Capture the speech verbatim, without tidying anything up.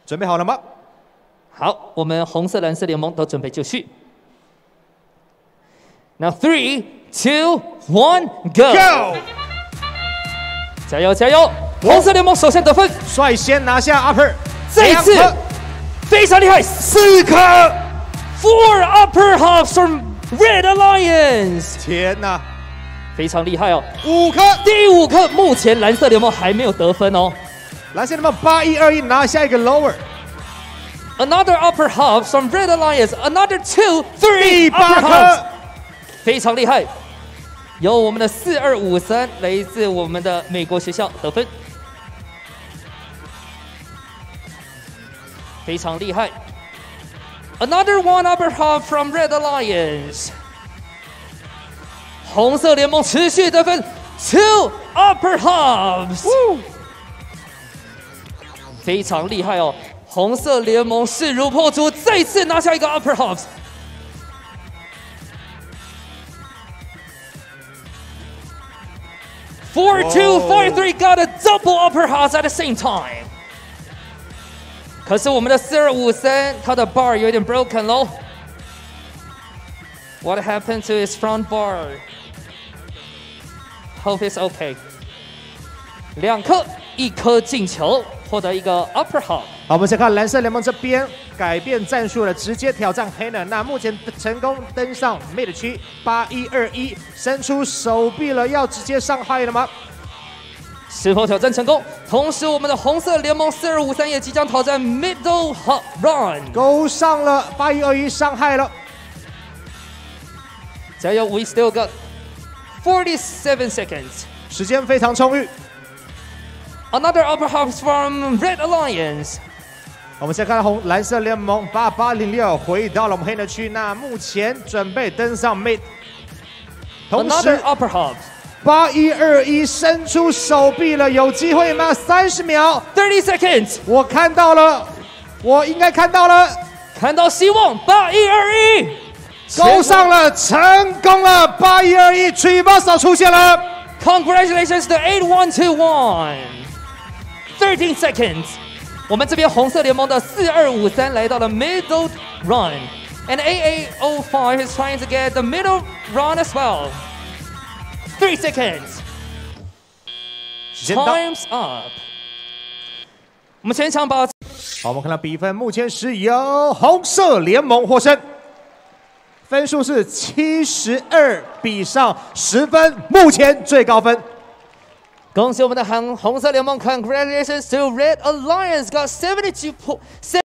准备好了吗？ 好，我们红色、蓝色联盟都准备就绪。Now three, two, one, go！ Go！ 加油加油！红色联盟首先得分， 率先拿下 upper， 这一次两颗非常厉害，四颗 ，four upper halves from Red Alliance， 天哪， 非常厉害哦。 五颗， 第五颗，目前蓝色联盟还没有得分哦。 蓝色联盟八一二一拿下一个 lower， Another upper half from Red Alliance, another two, three 第八 upper halves， 颗， 非常厉害。由我们的四二五三来自我们的美国学校得分，非常厉害。Another one upper half from Red Alliance， 红色联盟持续得分 ，two upper halves， 非常厉害哦。红色联盟势如破竹，再次拿下一个 upper halves。four two four three got a double upper halves at the same time。可是我们的四二五三，它的 bar 有点 broken 咯。What happened to his front bar? Hope it's okay。两颗，一颗进球，获得一个 upper half。 好，我们先看蓝色联盟这边改变战术了，直接挑战黑人。那目前成功登上 mid 区八一二一，伸出手臂了，要直接上 high 了吗？ 是否挑战成功？同时，我们的红色联盟四二五三也即将挑战 middle hop run， 勾上了八一二一，上 high 了。 加油 ！We still got forty-seven seconds。 时间非常充裕。 Another upper half from Red Alliance。 我们先看红蓝色联盟八八零六回到了我们黑人区，那目前准备登上 mid， 同 Another 时 upper half。 八一二一伸出手臂了，有机会吗？三十秒 thirty seconds。 我看到了，我应该看到了， 看到希望，八一二一， 勾上了，成功了，八一二一 Trivaso 出现了。 Congratulations to eight one two one。thirteen seconds。我们这边红色联盟的四二五三来到了 middle run，and eight eight oh five is trying to get the middle run as well。Three seconds。Time's up。我们全场把。 好，我们看到比分，目前是由红色联盟获胜，分数是七十二比上十分，目前最高分。 恭喜我们的红红色联盟 ，Congratulations to Red Alliance got seventy-two point。